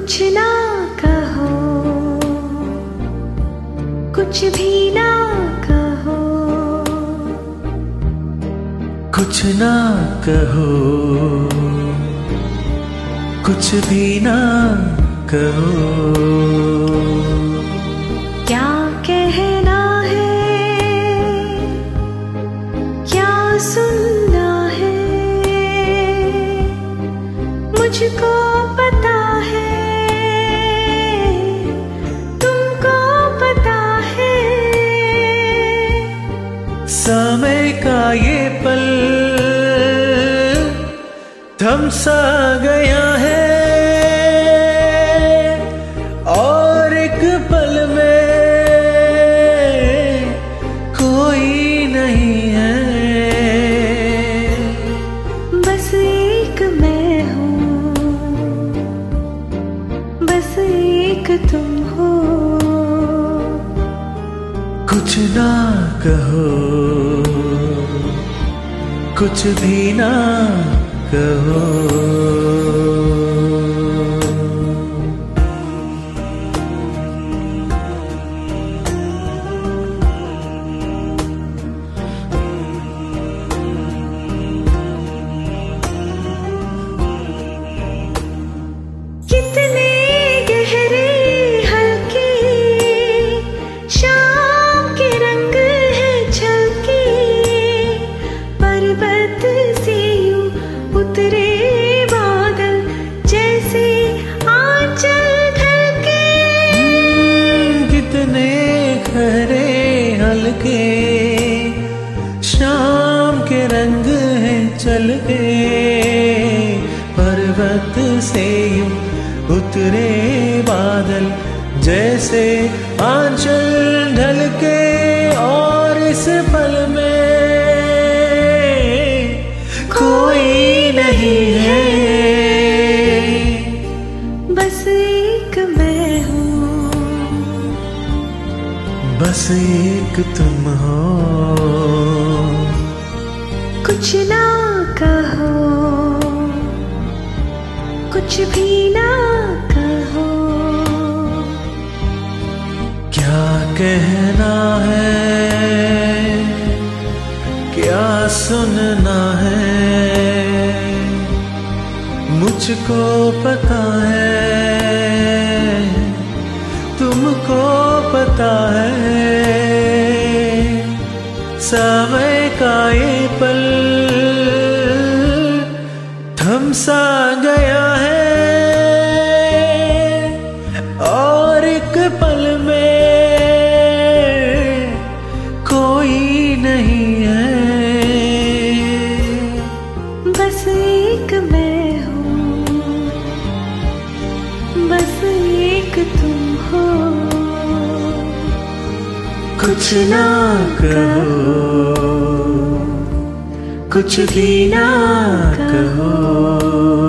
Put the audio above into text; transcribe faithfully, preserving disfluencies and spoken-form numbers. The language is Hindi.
कुछ ना कहो, कुछ भी ना कहो, कुछ ना कहो, कुछ भी ना कहो। क्या कहना है, क्या सुनना है, मुझको पता है, तुमको पता है। समय का ये पल थम सा गया है, और एक पल में कोई नहीं है। बस एक मैं हूँ, बस एक तुम हो। कुछ ना कहो, कुछ भी ना कहो। कितने गहरे हल्के शाम के रंग है झलके, पर्वत से यूं उतरे बादल जैसे आंचल ढलके। कितने गहरे हल्के शाम के रंग हैं चलके, पर्वत से यूं उतरे बादल जैसे आंचल ढलके। और इस पल में कोई नहीं है, बस एक मैं हूँ, बस एक तुम हो। कुछ ना कहो, कुछ भी ना कहो। क्या कहना है, क्या सुनना है, मुझको पता है, तुमको पता है। समय का ये पल थम सा गया है, और एक पल में कोई नहीं है। बस एक मैं हूँ, बस एक तुम हो। कुछ ना कहो, कुछ भी ना कहो।